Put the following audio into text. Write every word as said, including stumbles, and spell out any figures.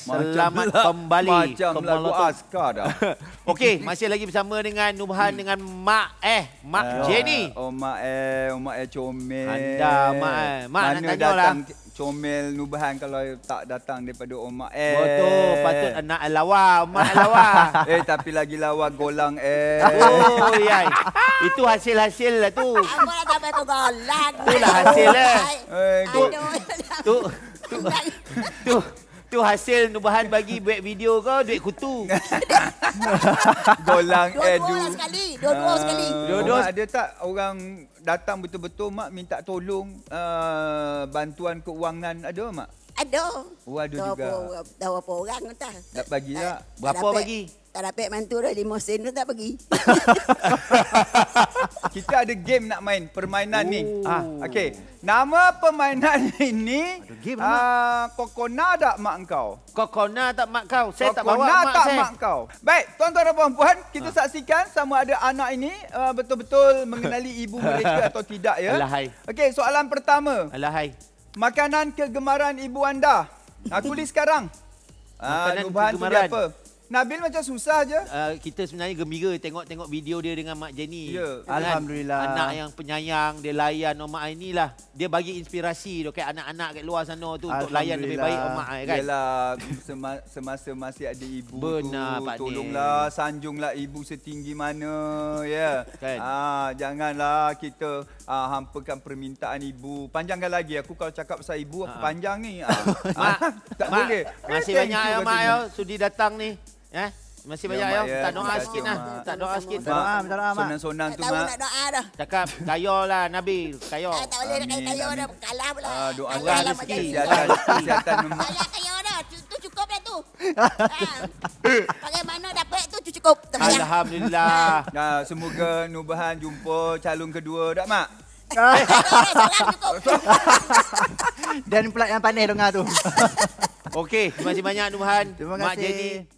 Selamat kembali. Macam lagu askar dah. Okey, masih lagi bersama dengan Nubhan dengan Mak eh Mak uh, Jenny. Oh Mak eh, oh, Mak eh comel. Anda Mak eh. Mak Mana nak tanya datang lah. Comel Nubhan kalau tak datang daripada Omak eh. Betul, patut anak lawa, Mak lawa. Eh tapi lagi lawa golang eh. Oh ya. Itu hasil-hasil lah tu. Apa nak sampai tu golang. Itulah hasil eh. Eh, go- Tu tu tu tu hasil Nubhan bagi buat video ke duit kutu. golang eh Dua-dua du. sekali. Dua-dua Ah, sekali. Dua-dua. Mak, ada tak orang datang betul-betul Mak minta tolong uh, bantuan keuangan ada Mak? Ada. Oh ada Tahu juga. apa, tahu apa orang tak? Tak bagi tak? Berapa bagi? Tak dapat mantu dah lima sen tu tak bagi. Kita ada game nak main, permainan Oh. ni. Ah, okey. Nama permainan ini Ada game uh, Kokona tak mak engkau? Kokona tak mak kau. Saya tak bawa Kokona mak tak saya. mak kau. Baik, tuan-tuan dan puan-puan, kita saksikan sama ada anak ini uh, betul-betul mengenali ibu mereka atau tidak ya. Alahai. Okey, soalan pertama. Alahai. Makanan kegemaran ibu anda. Aku tulis sekarang. Ah, Makanan Nubhan tulis kegemaran. apa? Nabil macam susah je. Uh, kita sebenarnya gembira tengok-tengok video dia dengan Mak Jenny. Ya. Kan? Alhamdulillah. Anak yang penyayang, dia layan Omak Aini lah. Dia bagi inspirasi dekat anak-anak kat luar sana tu untuk layan lebih baik Omak Ai kan. Yalah, sema- semasa masih ada ibu Benar, tu, Pak tolonglah sanjunglah ibu setinggi mana ya. Kan. Ah, janganlah kita ah, hampakan permintaan ibu. Panjangkan lagi, aku kalau cakap pasal ibu aku Ah. panjang ni. Ah. Mak, tak Mak, boleh. Masih Eh, banyak thank ya you Mak katanya. ya sudi datang ni. Ya. Masih Ya, banyak Mak, ya. ya. Tak doa Terima sikit kasih, lah. Mak. Tak doa sikit. Minta doa, minta doa, Mak. Sonang-sonang Tak tu tahu Mak. nak doa dah. Cakap kayo lah Nabil. Kayo. Ah, tak boleh nak Amin, kayo amin. dah kalah pula. Ah, doa Kalah Allah lah rezeki. macam ni. kesihatan, kesihatan mem- Kalah kayo dah. Tu tu cukup dah tu. Ah. Bagaimana dapat tu tu cukup. Tak payah. Alhamdulillah. Nah, semoga Nubhan jumpa calon kedua tak Mak? Seorang cukup. Dan pula yang pandai dengar tu. Okey, terima kasih banyak Nubhan. Terima Mak kasih. Jenny.